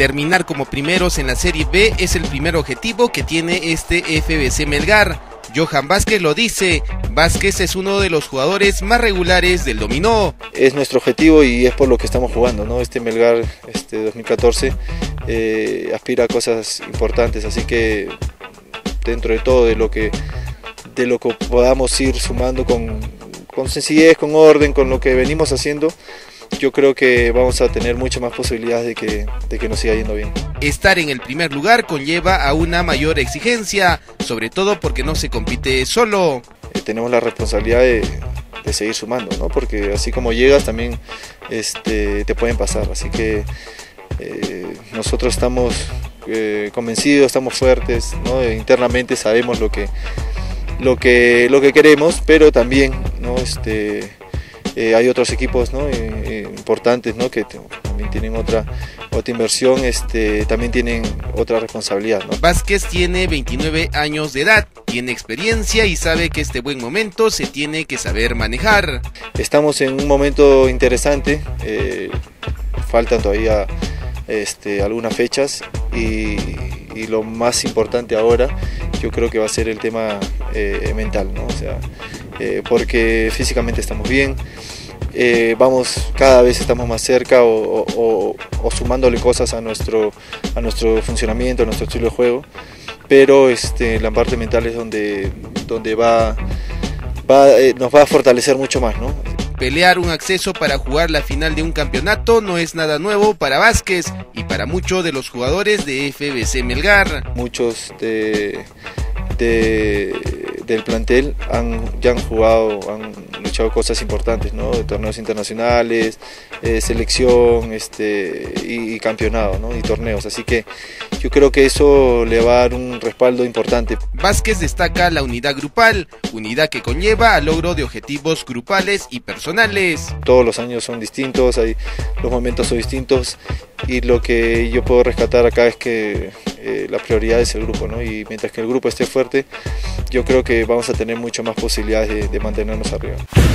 Terminar como primeros en la Serie B es el primer objetivo que tiene este FBC Melgar. Johan Vázquez lo dice, Vázquez es uno de los jugadores más regulares del dominó. Es nuestro objetivo y es por lo que estamos jugando, ¿no? Este Melgar 2014 aspira a cosas importantes, así que dentro de todo de lo que podamos ir sumando con sencillez, con orden, con lo que venimos haciendo, yo creo que vamos a tener muchas más posibilidades de que nos siga yendo bien. Estar en el primer lugar conlleva a una mayor exigencia, sobre todo porque no se compite solo. Tenemos la responsabilidad de seguir sumando, ¿no? Porque así como llegas también te pueden pasar, así que nosotros estamos convencidos, estamos fuertes, ¿no? Internamente sabemos lo que queremos, pero también, ¿no? Hay otros equipos, ¿no? Importantes, ¿no? Que también tienen otra inversión, también tienen otra responsabilidad, ¿no? Vázquez tiene 29 años de edad, tiene experiencia y sabe que este buen momento se tiene que saber manejar. Estamos en un momento interesante, faltan todavía algunas fechas y lo más importante ahora yo creo que va a ser el tema mental, ¿no? O sea, porque físicamente estamos bien, cada vez estamos más cerca o sumándole cosas a nuestro funcionamiento, a nuestro estilo de juego, pero la parte mental es donde nos va a fortalecer mucho más, ¿no? Pelear un acceso para jugar la final de un campeonato no es nada nuevo para Vázquez y para muchos de los jugadores de FBC Melgar. Muchos del plantel ya han jugado, han luchado cosas importantes, ¿no? De torneos internacionales, selección y campeonato, ¿no? Y torneos, así que yo creo que eso le va a dar un respaldo importante. Vázquez destaca la unidad grupal, unidad que conlleva al logro de objetivos grupales y personales. Todos los años son distintos, los momentos son distintos y lo que yo puedo rescatar acá es que la prioridad es el grupo, ¿no? Y mientras que el grupo esté fuerte, yo creo que vamos a tener mucho más posibilidades de mantenernos arriba.